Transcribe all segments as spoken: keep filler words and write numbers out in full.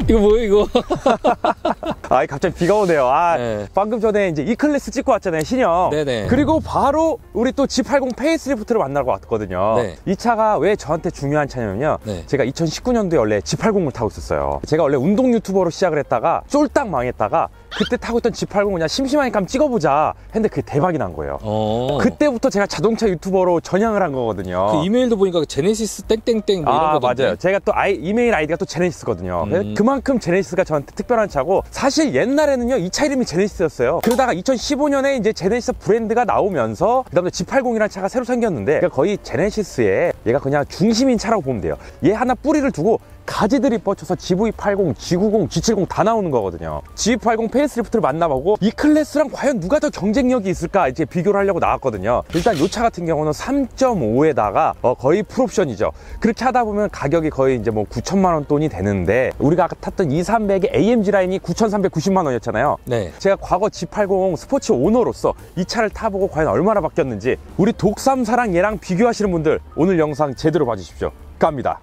이거 뭐예요 이거? 아 갑자기 비가 오네요. 아 네. 방금 전에 이제 E클래스 찍고 왔잖아요, 신형. 네네. 그리고 바로 우리 또 지 팔십 페이스리프트를 만나러 왔거든요. 네. 이 차가 왜 저한테 중요한 차냐면요. 네. 제가 이천십구 년도에 원래 지 팔십을 타고 있었어요. 제가 원래 운동 유튜버로 시작을 했다가 쫄딱 망했다가 그때 타고 있던 지 팔십 그냥 심심하니까 한번 찍어보자 했는데 그게 대박이 난 거예요. 어. 그때부터 제가 자동차 유튜버로 전향을 한 거거든요. 그 이메일도 보니까 제네시스 땡땡땡 뭐 이런 아, 거던데. 맞아요. 제가 또 아이, 이메일 아이디가 또 제네시스거든요. 음. 그만큼 제네시스가 저한테 특별한 차고, 사실 옛날에는요 이 차 이름이 제네시스였어요. 그러다가 이천십오 년에 이제 제네시스 브랜드가 나오면서 그다음에 지 팔십이라는 차가 새로 생겼는데, 그러니까 거의 제네시스의 얘가 그냥 중심인 차라고 보면 돼요. 얘 하나 뿌리를 두고 가지들이 뻗쳐서 지 브이 팔십, 지 구십, 지 칠십 다 나오는 거거든요. 지 팔십 페이스리프트를 만나보고 이 클래스랑 과연 누가 더 경쟁력이 있을까 이제 비교를 하려고 나왔거든요. 일단 이 차 같은 경우는 삼 점 오에다가 어 거의 풀옵션이죠. 그렇게 하다 보면 가격이 거의 이제 뭐 구천만 원 돈이 되는데, 우리가 아까 탔던 이삼백의 에이엠지 라인이 구천삼백구십만 원이었잖아요. 네. 제가 과거 지 팔십 스포츠 오너로서 이 차를 타보고 과연 얼마나 바뀌었는지 우리 독삼사랑 얘랑 비교하시는 분들 오늘 영상 제대로 봐주십시오. 갑니다.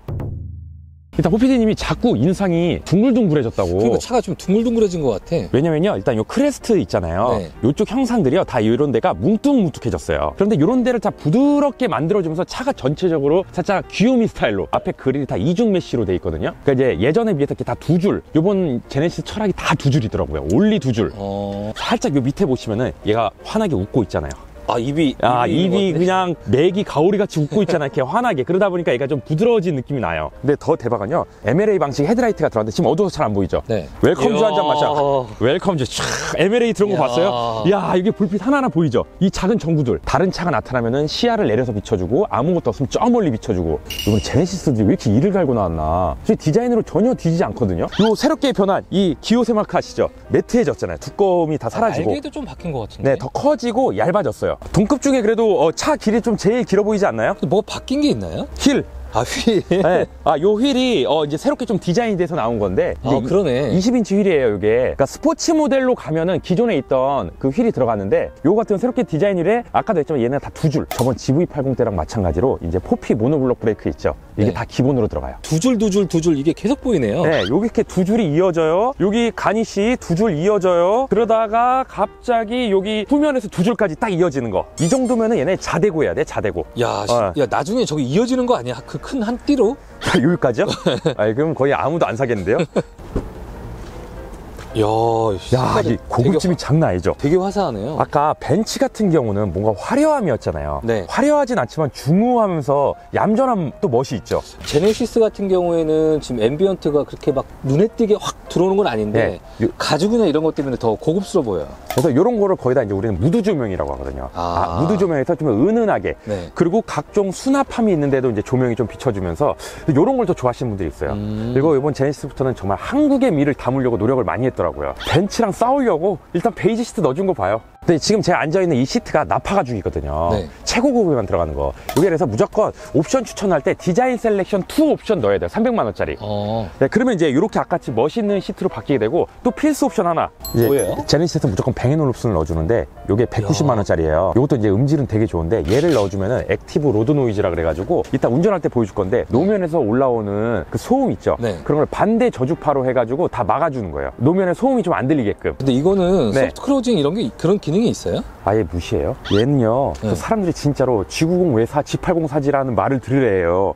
일단 호피디님이 자꾸 인상이 둥글둥글해졌다고. 그리고 차가 좀 둥글둥글해진 것 같아. 왜냐면요, 일단 요 크레스트 있잖아요. 네. 요쪽 형상들이요 다 이런 데가 뭉뚱뭉툭해졌어요. 그런데 이런 데를 다 부드럽게 만들어주면서 차가 전체적으로 살짝 귀요미 스타일로, 앞에 그릴이 다 이중 메쉬로 돼 있거든요. 그러니까 이제 예전에 비해서 이렇게 다 두 줄, 요번 제네시스 철학이 다 두 줄이더라고요. 올리 두 줄. 어... 살짝 요 밑에 보시면은 얘가 환하게 웃고 있잖아요. 아 입이 아 입이, 입이 그냥 메기 가오리 같이 웃고 있잖아, 이렇게 환하게. 그러다 보니까 얘가 좀 부드러워진 느낌이 나요. 근데 더 대박은요, 엠엘에이 방식 헤드라이트가 들어왔는데 지금 어두워서 잘 안 보이죠? 네. 웰컴주 한 잔 마셔. 웰컴주 촤 엠엘에이 들어온 거 봤어요? 야 이게 불빛 하나하나 보이죠? 이 작은 전구들, 다른 차가 나타나면은 시야를 내려서 비춰주고 아무것도 없으면 저 멀리 비춰주고. 이번에 제네시스들이 왜 이렇게 이를 갈고 나왔나. 디자인으로 전혀 뒤지지 않거든요. 요 새롭게 변한 이 기호세 마크 아시죠? 매트해졌잖아요. 두꺼움이 다 사라지고. 아, 날개도 좀 바뀐 것 같은데. 네, 더 커지고 얇아졌어요. 동급 중에 그래도 어, 차 길이 좀 제일 길어 보이지 않나요? 뭐 바뀐 게 있나요? 휠. 아, 휠. 네. 아, 요 휠이 어, 이제 새롭게 좀 디자인이 돼서 나온 건데. 아, 그러네. 이십 인치 휠이에요, 이게. 그러니까 스포츠 모델로 가면은 기존에 있던 그 휠이 들어갔는데, 요 같은 새롭게 디자인이래. 아까도 했지만 얘는 다 두 줄. 저번 지 브이 팔십 때랑 마찬가지로 이제 포피 모노블록 브레이크 있죠. 이게 네. 다 기본으로 들어가요. 두 줄, 두 줄, 두 줄 이게 계속 보이네요. 네, 여기 이렇게 두 줄이 이어져요. 여기 가니시 두 줄 이어져요. 그러다가 갑자기 여기 후면에서 두 줄까지 딱 이어지는 거. 이 정도면은 얘네 자대고 해야 돼, 자대고. 야, 어. 야 나중에 저기 이어지는 거 아니야? 그 큰 한 띠로? 여기까지요? 아니, 그럼 거의 아무도 안 사겠는데요? 야, 야, 이 고급짐이 장난 아니죠? 되게 화사하네요. 아까 벤츠 같은 경우는 뭔가 화려함이었잖아요. 네. 화려하진 않지만 중후하면서 얌전한 또 멋이 있죠. 제네시스 같은 경우에는 지금 앰비언트가 그렇게 막 눈에 띄게 확 들어오는 건 아닌데 네. 가죽이나 이런 것 때문에 더 고급스러워 보여요. 그래서 이런 거를 거의 다 이제 우리는 무드 조명이라고 하거든요. 아. 아, 무드 조명에서 좀 은은하게. 네. 그리고 각종 수납함이 있는데도 이제 조명이 좀 비춰주면서 이런 걸 더 좋아하시는 분들이 있어요. 음. 그리고 이번 제네시스부터는 정말 한국의 미를 담으려고 노력을 많이 했더라고요. 벤츠랑 싸우려고 일단 베이지 시트 넣어준 거 봐요. 근데 지금 제가 앉아있는 이 시트가 나파 가죽이거든요. 네. 최고급에만 들어가는 거. 여기에 그래서 무조건 옵션 추천할 때 디자인 셀렉션 투 옵션 넣어야 돼요. 삼백만 원짜리. 어. 네, 그러면 이제 이렇게 아까같이 멋있는 시트로 바뀌게 되고, 또 필수 옵션 하나. 이제 뭐예요? 제네시스에서 무조건 뱅앤올uf슨을 넣어주는데 요게 백구십만 원짜리예요. 요것도 이제 음질은 되게 좋은데, 얘를 넣어주면은 액티브 로드 노이즈라 그래가지고 이따 운전할 때 보여줄 건데, 노면에서 올라오는 그 소음 있죠? 네. 그런 걸 반대 저주파로 해가지고 다 막아주는 거예요. 노면에 소음이 좀 안 들리게끔. 근데 이거는 네. 소프트 클로징 이런 게 그런 기능이 있어요? 아예 무시해요. 얘는요, 네. 그 사람들이 진짜로 지 구십 왜 사, 지 팔십 사지라는 말을 들으래요.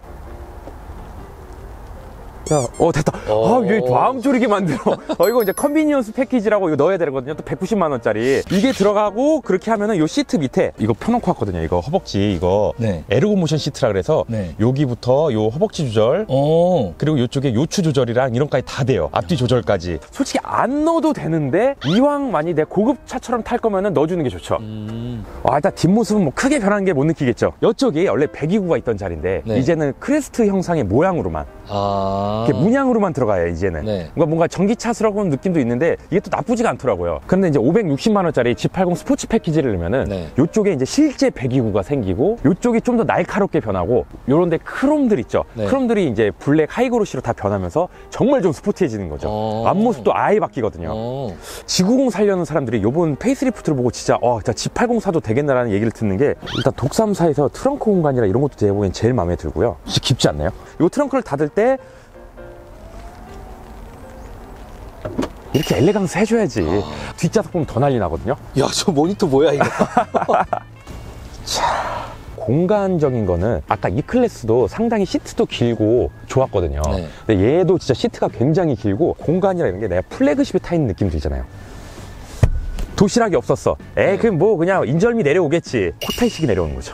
야, 어, 됐다. 아, 얘 마음 졸이게 만들어. 어, 이거 이제 컨비니언스 패키지라고 이거 넣어야 되거든요. 또 백구십만 원짜리. 이게 들어가고, 그렇게 하면은 요 시트 밑에, 이거 펴놓고 왔거든요. 이거 허벅지, 이거. 네. 에르고 모션 시트라 그래서, 네. 여기부터 요 허벅지 조절, 어. 그리고 요쪽에 요추 조절이랑 이런까지 다 돼요. 앞뒤 조절까지. 솔직히 안 넣어도 되는데, 이왕 많이 내 고급 차처럼 탈 거면은 넣어주는 게 좋죠. 음. 아, 일단 뒷모습은 뭐 크게 변한 게 못 느끼겠죠. 이쪽이 원래 백이십구가 있던 자리인데, 네. 이제는 크레스트 형상의 모양으로만. 아. 이렇게 문양으로만 들어가요, 이제는. 네. 뭔가, 뭔가 전기차스러운 느낌도 있는데, 이게 또 나쁘지가 않더라고요. 근데 이제 오백육십만 원짜리 지 팔십 스포츠 패키지를 넣으면은, 네. 요쪽에 이제 실제 백이십구가 생기고, 요쪽이 좀 더 날카롭게 변하고, 요런데 크롬들 있죠. 네. 크롬들이 이제 블랙 하이그로시로 다 변하면서, 정말 좀 스포티해지는 거죠. 어. 앞모습도 아예 바뀌거든요. 어. 지 구십 살려는 사람들이 요번 페이스리프트를 보고 진짜, 어, 진짜 지 팔십 사도 되겠나라는 얘기를 듣는 게, 일단 독삼사에서 트렁크 공간이라 이런 것도 제가 보기엔 제일 마음에 들고요. 진짜 깊지 않나요? 요 트렁크를 닫을 때, 이렇게 엘레강스 해줘야지. 아. 뒷좌석 보면 더 난리 나거든요. 야, 저 모니터 뭐야 이거? 자, 공간적인 거는 아까 이 클래스도 상당히 시트도 길고 좋았거든요. 네. 근데 얘도 진짜 시트가 굉장히 길고 공간이라 이런 게 내가 플래그십에 타 있는 느낌 들잖아요. 도시락이 없었어. 에, 네. 그럼 뭐 그냥 인절미 내려오겠지. 코타이식이 내려오는 거죠.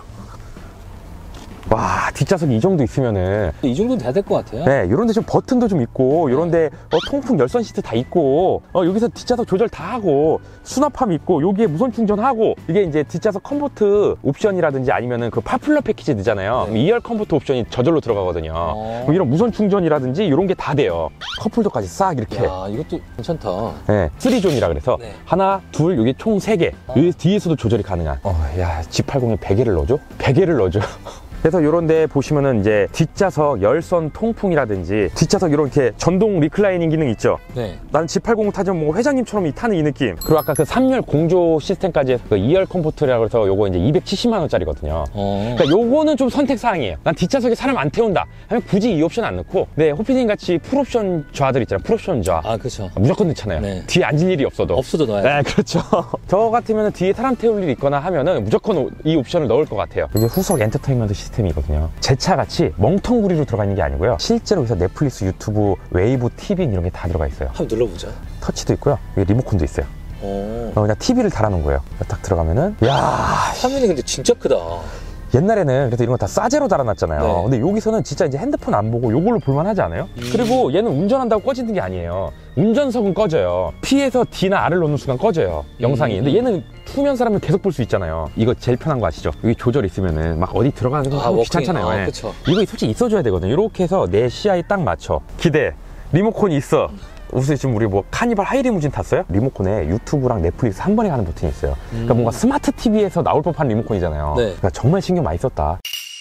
와, 뒷좌석이 이 정도 있으면은 이 정도는 돼야 될 것 같아요. 네, 요런데 좀 버튼도 좀 있고 요런데 어, 통풍 열선 시트 다 있고 어, 여기서 뒷좌석 조절 다 하고 수납함 있고 여기에 무선 충전하고 이게 이제 뒷좌석 컴포트 옵션이라든지 아니면은 그 파퓰러 패키지 넣잖아요. 네. 이열 컴포트 옵션이 저절로 들어가거든요. 어. 그럼 이런 무선 충전이라든지 이런 게 다 돼요. 컵홀더까지 싹 이렇게. 야, 이것도 괜찮다. 네, 쓰리 존이라 그래서 네. 하나, 둘, 여기 총 세 개. 어. 여기 뒤에서도 조절이 가능한. 어, 야, 지 팔십에 백 개를 넣어줘? 백 개를 넣어줘. 그래서 이런 데 보시면은 이제 뒷좌석 열선 통풍이라든지 뒷좌석 이렇게 전동 리클라이닝 기능 있죠. 네. 나는 지 팔십 타면 뭐 회장님처럼 이 타는 이 느낌. 그리고 아까 그 삼 열 공조 시스템까지 해서 그 이열 컴포트라고 해서 요거 이제 이백칠십만 원짜리거든요. 어. 그러니까 요거는 좀 선택 사항이에요. 난 뒷좌석에 사람 안 태운다 하면 굳이 이 옵션 안 넣고, 네, 호피님 같이 풀옵션 좌들 있잖아요. 풀옵션 좌. 아, 그렇죠. 무조건 넣잖아요. 네. 뒤에 앉을 일이 없어도. 없어도 넣어야 돼. 네, 그렇죠. 저 같으면 뒤에 사람 태울 일이 있거나 하면은 무조건 이 옵션을 넣을 것 같아요. 이게 후석 엔터테인먼트 시스템이거든요. 제 차 같이 멍텅구리로 들어가 있는 게 아니고요. 실제로 여기서 넷플릭스, 유튜브, 웨이브, 티비 이런 게 다 들어가 있어요. 한번 눌러보자. 터치도 있고요. 여기 리모컨도 있어요. 어. 어, 그냥 티비를 달아놓은 거예요. 딱 들어가면은, 야, 화면이 근데 진짜 크다. 옛날에는 그래서 이런 거 다 싸제로 달아놨잖아요. 네. 근데 여기서는 진짜 이제 핸드폰 안 보고 요걸로 볼만하지 않아요? 음. 그리고 얘는 운전한다고 꺼지는 게 아니에요. 운전석은 꺼져요. P에서 D나 R을 놓는 순간 꺼져요. 영상이. 음. 근데 얘는 투면사라면 계속 볼 수 있잖아요. 이거 제일 편한 거 아시죠? 여기 조절 있으면은 막 어디 들어가는 거 아, 귀찮잖아요. 워킹. 아, 예. 그쵸. 이거 솔직히 있어줘야 되거든요. 이렇게 해서 내 시야에 딱 맞춰. 기대. 리모컨이 있어. 우선 지금 우리 뭐 카니발 하이리무진 탔어요? 리모컨에 유튜브랑 넷플릭스 한 번에 가는 버튼이 있어요. 그러니까 음. 뭔가 스마트 티비에서 나올 법한 리모컨이잖아요. 네. 그러니까 정말 신경 많이 썼다.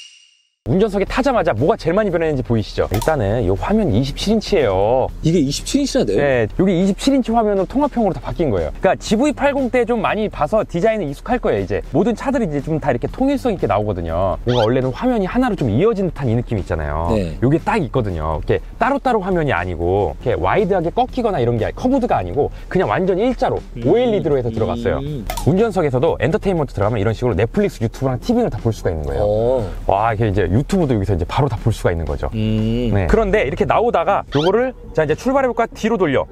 운전석에 타자마자 뭐가 제일 많이 변했는지 보이시죠? 일단은 이 화면이 이십칠 인치예요. 이게 이십칠 인치나 돼요? 네, 여기 이십칠 인치 화면으로 통합형으로 다 바뀐 거예요. 그러니까 지브이 팔십 때 좀 많이 봐서 디자인에 익숙할 거예요. 이제 모든 차들이 이제 좀 다 이렇게 통일성 있게 나오거든요. 뭔가 원래는 화면이 하나로 좀 이어진 듯한 이 느낌 있잖아요. 네. 이게 딱 있거든요. 이렇게 따로따로 화면이 아니고 이렇게 와이드하게 꺾이거나 이런 게 아니, 커브드가 아니고 그냥 완전 일자로 음. 오엘이디로 해서 들어갔어요. 음. 운전석에서도 엔터테인먼트 들어가면 이런 식으로 넷플릭스, 유튜브랑 티비를 다 볼 수가 있는 거예요. 어. 와, 이게 이제 유튜브도 여기서 이제 바로 다 볼 수가 있는 거죠. 음. 네. 그런데 이렇게 나오다가 요거를 자 이제 출발해볼까? 뒤로 돌려.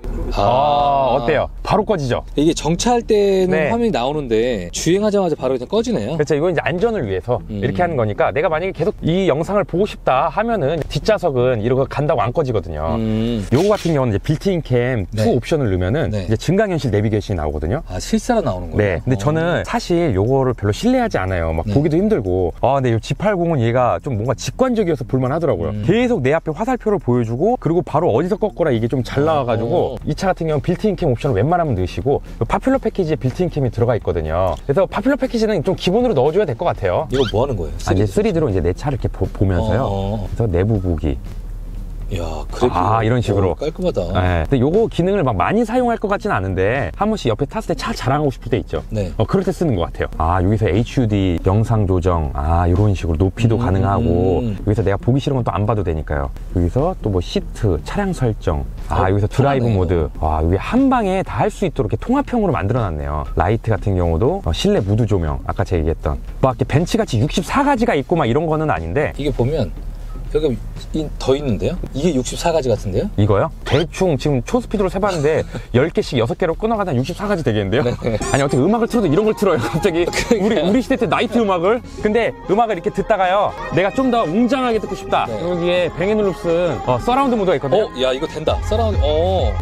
아, 어때요? 바로 꺼지죠? 이게 정차할 때는 네. 화면이 나오는데 주행하자마자 바로 그냥 꺼지네요. 그렇죠. 이건 이제 안전을 위해서 음. 이렇게 하는 거니까 내가 만약에 계속 이 영상을 보고 싶다 하면은 뒷좌석은 이러고 간다고 안 꺼지거든요. 음. 요거 같은 경우는 이제 빌트인 캠 투 네. 옵션을 넣으면은 네. 이제 증강현실 내비게이션이 나오거든요. 아, 실사로 나오는 거예요? 네. 근데 어. 저는 사실 요거를 별로 신뢰하지 않아요. 막 네. 보기도 힘들고. 아, 근데 이 지 팔십은 얘가 좀 뭔가 직관적이어서 볼만 하더라고요. 음. 계속 내 앞에 화살표를 보여주고, 그리고 바로 어디서 꺾거라 이게 좀 잘 나와가지고, 어. 이 차 같은 경우는 빌트인 캠 옵션을 웬만하면 넣으시고, 파퓰러 패키지에 빌트인 캠이 들어가 있거든요. 그래서 파퓰러 패키지는 좀 기본으로 넣어줘야 될 것 같아요. 이거 뭐 하는 거예요? 아, 이제 쓰리디로 이제 내 차를 이렇게 보, 면서요 어. 그래서 내부 보기. 이야, 그래픽. 아, 이런 식으로. 어, 깔끔하다. 네. 근데 요거 기능을 막 많이 사용할 것 같진 않은데 한 번씩 옆에 탔을 때 차 자랑하고 싶을 때 있죠. 네. 어, 그럴 때 쓰는 것 같아요. 아, 여기서 에이치유디 영상 조정, 아, 이런 식으로 높이도 음. 가능하고, 여기서 내가 보기 싫은 건 또 안 봐도 되니까요. 여기서 또 뭐 시트, 차량 설정, 아, 어, 여기서 드라이브 편하네요. 모드, 와, 여기 한 방에 다 할 수 있도록 이렇게 통합형으로 만들어 놨네요. 라이트 같은 경우도 어, 실내 무드 조명, 아까 제가 얘기했던 막 이렇게 벤츠같이 육십사 가지가 있고 막 이런 거는 아닌데, 이게 보면 여기 이- 더 있는데요? 이게 육십사 가지 같은데요? 이거요? 대충 지금 초스피드로 세봤는데 열 개씩 여섯 개로 끊어가다 육십사 가지 되겠는데요? 네. 아니 어떻게 음악을 틀어도 이런 걸 틀어요 갑자기 우리 우리 시대 때 나이트 음악을. 근데 음악을 이렇게 듣다가요 내가 좀 더 웅장하게 듣고 싶다. 네. 여기에 뱅앤올룹슨 어, 서라운드 모드가 있거든요. 어, 야, 이거 된다. 서라운드, 어.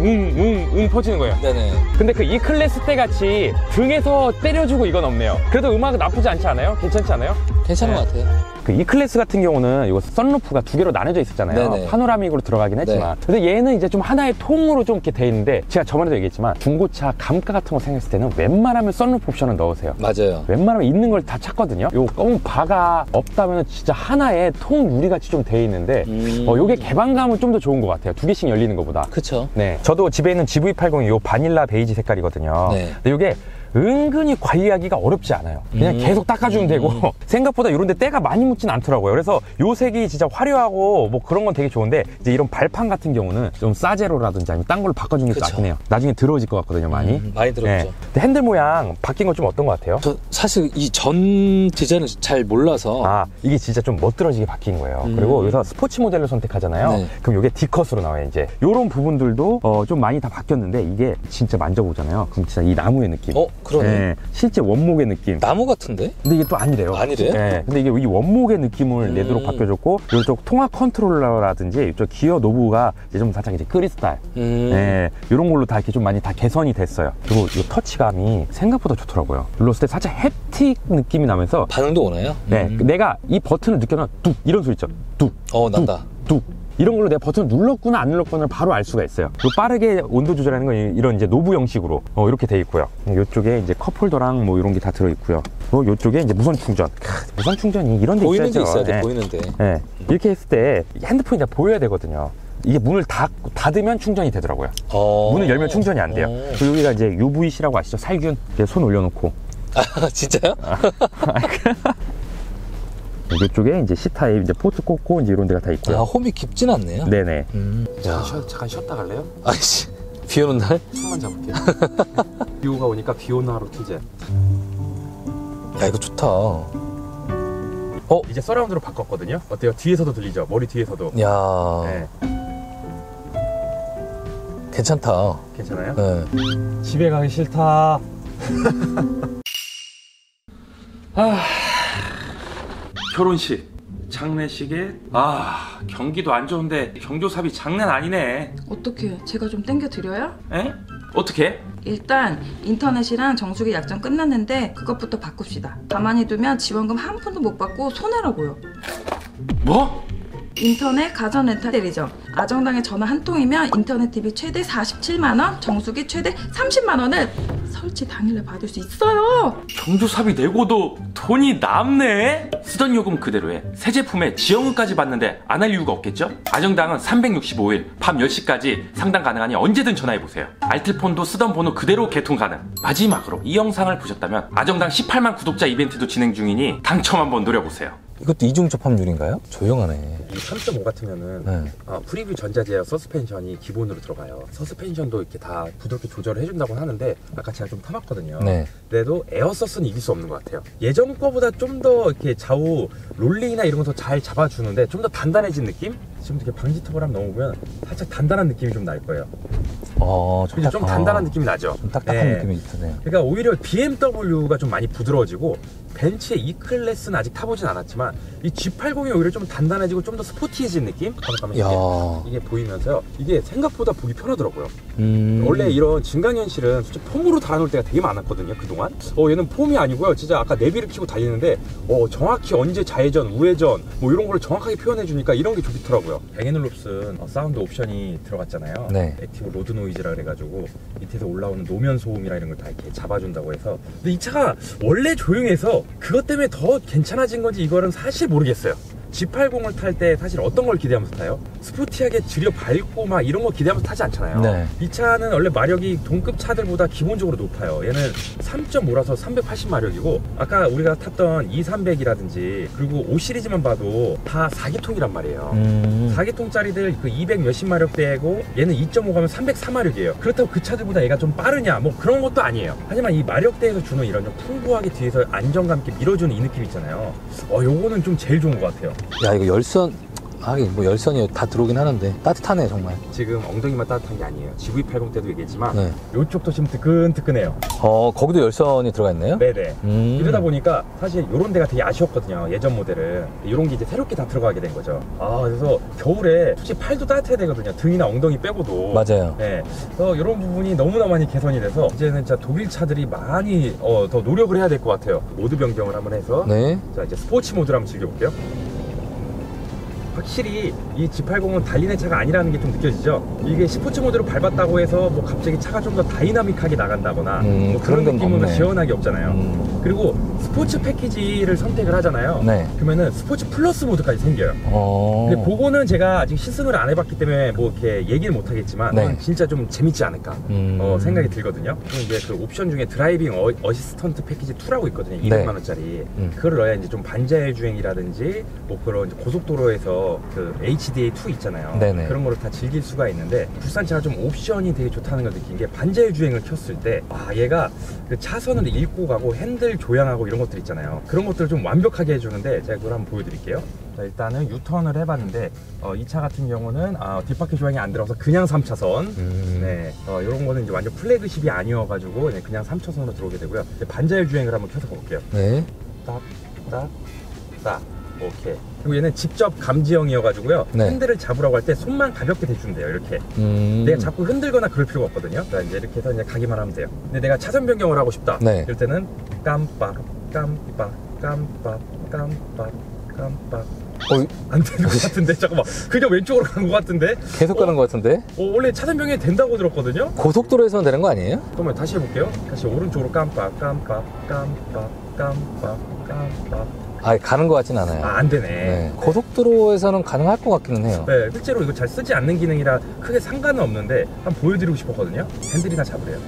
웅웅웅웅 퍼지는 거예요. 네네. 근데 그 E 클래스 때 같이 등에서 때려주고 이건 없네요. 그래도 음악은 나쁘지 않지 않아요? 괜찮지 않아요? 괜찮은 네. 것 같아요. 그 E 클래스 같은 경우는 이거 선루프가 두 개로 나눠져 있었잖아요. 네네. 파노라믹으로 들어가긴 했지만. 근데 얘는 이제 좀 하나의 통으로 좀 이렇게 돼 있는데, 제가 저번에도 얘기했지만 중고차 감가 같은 거 생겼을 때는 웬만하면 선루프 옵션을 넣으세요. 맞아요. 웬만하면 있는 걸 다 찾거든요. 요 검은 바가 없다면 진짜 하나의 통 유리같이 좀 돼 있는데, 음. 어, 요게 개방감은 좀 더 좋은 것 같아요. 두 개씩 열리는 것보다. 그쵸. 네. 저도 집에 있는 지브이 팔십 요 바닐라 베이지 색깔이거든요. 네. 근데 요게 은근히 관리하기가 어렵지 않아요. 그냥 음. 계속 닦아주면 되고 생각보다 이런 데 때가 많이 묻진 않더라고요. 그래서 요 색이 진짜 화려하고 뭐 그런 건 되게 좋은데 이제 이런 발판 같은 경우는 좀 싸제로라든지 아니면 딴 걸로 바꿔주는 게 낫긴 해요. 나중에 더러워질 것 같거든요, 많이. 음, 많이 들었죠. 근데 핸들 모양 바뀐 건 좀 어떤 것 같아요? 저 사실 이 전 디자인을 잘 몰라서 아, 이게 진짜 좀 멋들어지게 바뀐 거예요. 음. 그리고 여기서 스포츠 모델을 선택하잖아요. 네. 그럼 이게 D컷으로 나와요, 이제. 요런 부분들도 어, 좀 많이 다 바뀌었는데 이게 진짜 만져보잖아요. 그럼 진짜 이 나무의 느낌. 어 그러네. 네, 실제 원목의 느낌. 나무 같은데? 근데 이게 또 아니래요. 아니래요? 네, 근데 이게 이 원목의 느낌을 음. 내도록 바뀌어줬고 이쪽 통합 컨트롤러라든지 이쪽 기어 노브가 이제 좀 살짝 이제 크리스탈, 음. 네, 이런 걸로 다 이렇게 좀 많이 다 개선이 됐어요. 그리고 이 터치감이 생각보다 좋더라고요. 눌렀을 때 살짝 햅틱 느낌이 나면서 반응도 오나요? 네, 음. 내가 이 버튼을 느껴면 뚝 이런 소리 있죠. 뚝. 어 난다. 뚝. 이런 걸로 내가 버튼을 눌렀구나 안 눌렀구나를 바로 알 수가 있어요. 그리고 빠르게 온도 조절하는 건 이런 이제 노브 형식으로 어, 이렇게 돼 있고요. 이쪽에 이제 컵홀더랑 뭐 이런 게 다 들어 있고요. 그리고 이쪽에 이제 무선 충전. 크, 무선 충전이 이런 데 보이는 있어야죠. 데 있어야 돼. 네. 보이는데. 네. 이렇게 했을 때 핸드폰이 다 보여야 되거든요. 이게 문을 닫, 닫으면 충전이 되더라고요. 어. 문을 열면 충전이 안 돼요. 어. 그리고 여기가 이제 유브이씨라고 아시죠? 살균. 이렇게 손 올려놓고. 아 진짜요? 이쪽에 이제 C타입 이제 포트 꽂고 이제 이런 데가 다 있고요. 아 홈이 깊진 않네요. 네네. 음. 야. 쉬, 잠깐 쉬었다 갈래요? 아이씨. 비 오는 날? 숨만 잡을게요. 비 오가 오니까 비 오는 하루 퀴즈. 야 이거 좋다. 어? 이제 서라운드로 바꿨거든요. 어때요? 뒤에서도 들리죠? 머리 뒤에서도. 야. 네. 괜찮다. 괜찮아요? 네. 집에 가기 싫다. 아, 결혼식, 장례식에 아 경기도 안 좋은데 경조사비 장난 아니네. 어떻게? 제가 좀 땡겨 드려요? 에? 어떻게? 일단 인터넷이랑 정수기 약정 끝났는데 그것부터 바꿉시다. 가만히 두면 지원금 한 푼도 못 받고 손해라고요. 뭐? 인터넷 가전 렌탈 대리점. 아정당에 전화 한 통이면 인터넷 티비 최대 사십칠만 원, 정수기 최대 삼십만 원을 설치 당일날 받을 수 있어요. 경조사비 내고도 돈이 남네? 쓰던 요금 그대로에 새 제품에 지원금까지 받는데 안 할 이유가 없겠죠? 아정당은 삼백육십오 일 밤 열 시까지 상담 가능하니 언제든 전화해보세요. 알뜰폰도 쓰던 번호 그대로 개통 가능. 마지막으로 이 영상을 보셨다면 아정당 십팔만 구독자 이벤트도 진행 중이니 당첨 한번 노려보세요. 이것도 이중 접합률인가요? 조용하네. 이 삼 점 오 같으면은 네. 아, 프리뷰 전자제어 서스펜션이 기본으로 들어가요. 서스펜션도 이렇게 다 부드럽게 조절을 해준다고 하는데 아까 제가 좀 타봤거든요. 네. 그래도 에어서스는 이길 수 없는 것 같아요. 예전 거보다 좀 더 이렇게 좌우 롤링이나 이런 거 더 잘 잡아주는데 좀 더 단단해진 느낌? 지금 이렇게 방지턱을 한번 넘어보면 살짝 단단한 느낌이 좀 날 거예요. 어, 좀, 그죠? 좀 딱- 단단한 어, 느낌이 나죠? 좀 딱딱한 네. 느낌이 있으네요. 그러니까 오히려 비엠더블유가 좀 많이 부드러워지고 벤츠의 E-클래스는 아직 타보진 않았지만 이 지 팔십이 오히려 좀 단단해지고 좀 더 스포티해진 느낌? 잠깐만 야. 이게, 이게 보이면서요. 이게 생각보다 보기 편하더라고요. 음. 원래 이런 증강현실은 솔직히 폼으로 달아놓을 때가 되게 많았거든요, 그동안. 어, 얘는 폼이 아니고요. 진짜 아까 내비를 켜고 달리는데 어, 정확히 언제 좌회전, 우회전 뭐 이런 걸 정확하게 표현해주니까 이런 게 좋더라고요. 뱅앤올롭슨 어, 사운드 옵션이 들어갔잖아요. 네. 액티브 로드 노이즈라 그래가지고 밑에서 올라오는 노면 소음이라 이런 걸 다 이렇게 잡아준다고 해서. 근데 이 차가 원래 조용해서 그것 때문에 더 괜찮아진 건지 이거는 사실 모르겠어요. 지 팔십을 탈 때 사실 어떤 걸 기대하면서 타요? 스포티하게 지려 밝고 막 이런 거 기대하면서 타지 않잖아요. 네. 이 차는 원래 마력이 동급 차들보다 기본적으로 높아요. 얘는 삼 점 오라서 삼백팔십 마력이고 아까 우리가 탔던 이 삼백이라든지 그리고 오 시리즈만 봐도 다 사 기통이란 말이에요. 음. 사 기통짜리들 그 이백 몇십 마력대고 얘는 이 점 오 가면 삼백사 마력이에요. 그렇다고 그 차들보다 얘가 좀 빠르냐 뭐 그런 것도 아니에요. 하지만 이 마력대에서 주는 이런 좀 풍부하게 뒤에서 안정감 있게 밀어주는 이 느낌 있잖아요. 어 요거는 좀 제일 좋은 것 같아요. 야 이거 열선 하긴 뭐 열선이 다 들어오긴 하는데 따뜻하네 정말. 지금 엉덩이만 따뜻한 게 아니에요. 지브이 팔십 때도 얘기했지만 네. 요쪽도 지금 뜨끈뜨끈해요. 어 거기도 열선이 들어가 있나요? 네네. 음. 이러다 보니까 사실 요런 데가 되게 아쉬웠거든요. 예전 모델은. 요런 게 이제 새롭게 다 들어가게 된 거죠. 아 그래서 겨울에 솔직히 팔도 따뜻해야 되거든요. 등이나 엉덩이 빼고도. 맞아요. 네. 그래서 요런 부분이 너무나 많이 개선이 돼서 이제는 진짜 독일 차들이 많이 어, 더 노력을 해야 될 것 같아요. 모드 변경을 한번 해서 네. 자 이제 스포츠 모드를 한번 즐겨볼게요. 확실히 이 지 팔십은 달리는 차가 아니라는 게 좀 느껴지죠. 이게 스포츠 모드로 밟았다고 해서 뭐 갑자기 차가 좀 더 다이나믹하게 나간다거나 음, 뭐 그런 그런 건 느낌은 없네. 시원하게 없잖아요. 음. 그리고 스포츠 패키지를 선택을 하잖아요. 네. 그러면은 스포츠 플러스 모드까지 생겨요. 어. 근데 그거는 제가 아직 시승을 안 해봤기 때문에 뭐 이렇게 얘기를 못 하겠지만 네. 진짜 좀 재밌지 않을까 음. 어, 생각이 들거든요. 그럼 이제 그 옵션 중에 드라이빙 어, 어시스턴트 패키지 이라고 있거든요. 이백만 원짜리. 음. 그걸 넣어야 이제 좀 반자율 주행이라든지 뭐 그런 이제 고속도로에서 그 에이치디에이 투 있잖아요. 네네. 그런 거를 다 즐길 수가 있는데 국산차가 좀 옵션이 되게 좋다는 걸 느낀 게 반자율 주행을 켰을 때 아 얘가 그 차선을 읽고 가고 핸들 조향하고 이런 것들 있잖아요. 그런 것들을 좀 완벽하게 해주는데 제가 그걸 한번 보여드릴게요. 자, 일단은 유턴을 해봤는데 어, 이 차 같은 경우는 아, 뒷바퀴 조향이 안 들어서 그냥 삼 차선. 음. 네, 어, 이런 거는 이제 완전 플래그십이 아니어가지고 그냥, 그냥 삼 차선으로 들어오게 되고요. 이제 반자율 주행을 한번 켜서 볼게요. 네. 딱, 딱, 딱. 오케이. 그리고 얘는 직접 감지형이어가지고요. 네. 핸들을 잡으라고 할 때 손만 가볍게 대주면 돼요. 이렇게. 음. 내가 자꾸 흔들거나 그럴 필요가 없거든요. 그러니까 이제 이렇게 해서 이제 가기만 하면 돼요. 근데 내가 차선 변경을 하고 싶다. 네. 이럴 때는 깜빡, 깜빡, 깜빡, 깜빡, 깜빡. 어, 안 되는 것 같은데? 잠깐만. 그냥 왼쪽으로 간 것 같은데? 계속 가는 것 같은데? 어, 원래 차선 변경이 된다고 들었거든요? 고속도로에서는 되는 거 아니에요? 그러면 다시 해볼게요. 다시 오른쪽으로 깜빡, 깜빡, 깜빡, 깜빡, 깜빡. 아, 가는 것 같진 않아요. 아, 안 되네. 네. 고속도로에서는 가능할 것 같기는 해요. 네, 실제로 이거 잘 쓰지 않는 기능이라 크게 상관은 없는데 한번 보여드리고 싶었거든요. 핸들이나 잡으래요.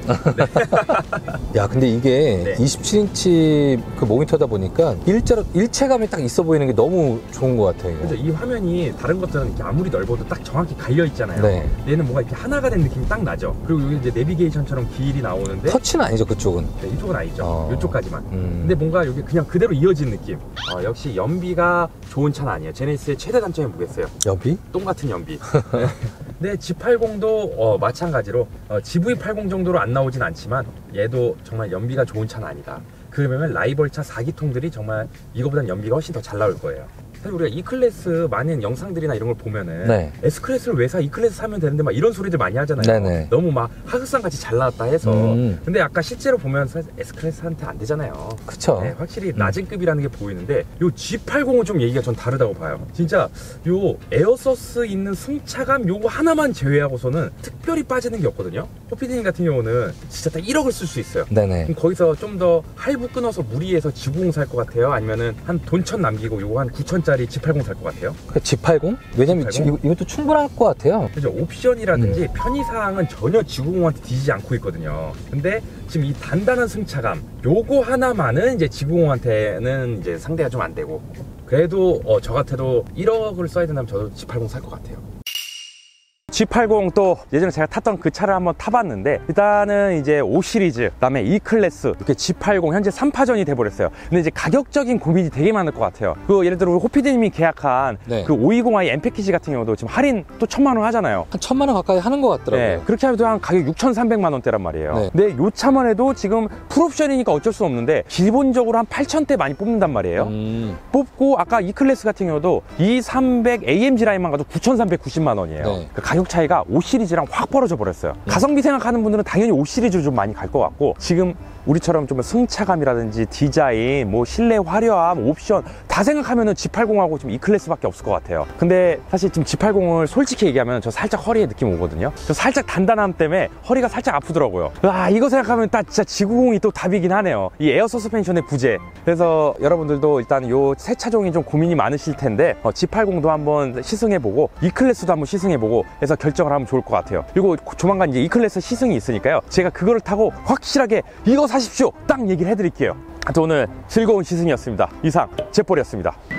야, 근데 이게 네. 이십칠 인치 그 모니터다 보니까 일자로 일체감이 딱 있어 보이는 게 너무 좋은 것 같아요. 이거. 그죠? 이 화면이 다른 것들은 이렇게 아무리 넓어도 딱 정확히 갈려 있잖아요. 네. 얘는 뭔가 이렇게 하나가 된 느낌이 딱 나죠. 그리고 여기 이제 내비게이션처럼 길이 나오는데 터치는 아니죠, 그쪽은. 네, 이쪽은 아니죠. 어. 이쪽까지만. 음. 근데 뭔가 여기 그냥 그대로 이어진 느낌. 어, 역시 연비가 좋은 차는 아니에요. 제네시스의 최대 단점이 뭐겠어요? 여비? 똥같은 연비. 근데 지 팔십도 어, 마찬가지로 어, 지브이 팔십 정도로 안 나오진 않지만 얘도 정말 연비가 좋은 차는 아니다. 그러면 라이벌차 사 기통들이 정말 이거보단 연비가 훨씬 더 잘 나올 거예요. 사실 우리가 E클래스 많은 영상들이 이런 걸 보면은 네. S클래스를 왜 사? E클래스 사면 되는데 막 이런 소리들 많이 하잖아요. 네네. 너무 막 하극상 같이 잘 나왔다 해서. 음. 근데 아까 실제로 보면 사실 S클래스한테 안 되잖아요. 그쵸. 네, 확실히 낮은 급이라는 게 보이는데 요 지 팔십은 좀 얘기가 전 다르다고 봐요. 진짜 요 에어서스 있는 승차감 요거 하나만 제외하고서는 특별히 빠지는 게 없거든요. 호피디님 같은 경우는 진짜 딱 일억을 쓸 수 있어요. 네네. 그럼 거기서 좀 더 할부 끊어서 무리해서 지구공 살 것 같아요? 아니면은 한 돈천 남기고 요거 한 구천짜리 지 팔십 살 것 같아요? 그 지 팔십? 왜냐면 지 팔십? 지- 이거, 이것도 충분할 것 같아요. 그죠? 옵션이라든지 음. 편의사항은 전혀 지구공한테 뒤지지 않고 있거든요. 근데 지금 이 단단한 승차감 요거 하나만은 이제 지구공한테는 이제 상대가 좀 안 되고 그래도 어, 저 같아도 일억을 써야 된다면 저도 지 팔십 살 것 같아요. 지 팔십 또 예전에 제가 탔던 그 차를 한번 타봤는데 일단은 이제 오 시리즈 그다음에 E클래스 이렇게 지 팔십 현재 삼 파전이 돼버렸어요. 근데 이제 가격적인 고민이 되게 많을 것 같아요. 그 예를 들어 우리 호피디님이 계약한 네. 그 오이십 아이 M 패키지 같은 경우도 지금 할인 또 천만 원 하잖아요. 한 천만 원 가까이 하는 것 같더라고요. 네, 그렇게 하면 한 가격 육천삼백만 원대란 말이에요. 네. 근데 요 차만 해도 지금 풀옵션이니까 어쩔 수 없는데 기본적으로 한 팔천대 많이 뽑는단 말이에요. 음. 뽑고 아까 E클래스 같은 경우도 이 삼백 에이엠지 라인만 가도 구천삼백구십만 원이에요. 네. 그 가격 차이가 오 시리즈랑 확 벌어져 버렸어요. 가성비 생각하는 분들은 당연히 오 시리즈로 좀 많이 갈 것 같고 지금 우리처럼 좀 승차감이라든지 디자인, 뭐 실내 화려함, 옵션 다 생각하면은 지 팔십하고 지금 E클래스밖에 없을 것 같아요. 근데 사실 지금 지 팔십을 솔직히 얘기하면 저 살짝 허리에 느낌 오거든요. 저 살짝 단단함 때문에 허리가 살짝 아프더라고요. 아 이거 생각하면 딱 진짜 지구공이 또 답이긴 하네요. 이 에어 서스펜션의 부재. 그래서 여러분들도 일단 요 새 차종이 좀 고민이 많으실 텐데 어, 지 팔십도 한번 시승해보고 E클래스도 한번 시승해보고 해서 결정을 하면 좋을 것 같아요. 그리고 조만간 이제 E클래스 시승이 있으니까요. 제가 그거를 타고 확실하게 이거 사십시오 딱 얘기를 해드릴게요. 하여튼 오늘 즐거운 시승이었습니다. 이상 제폴이었습니다.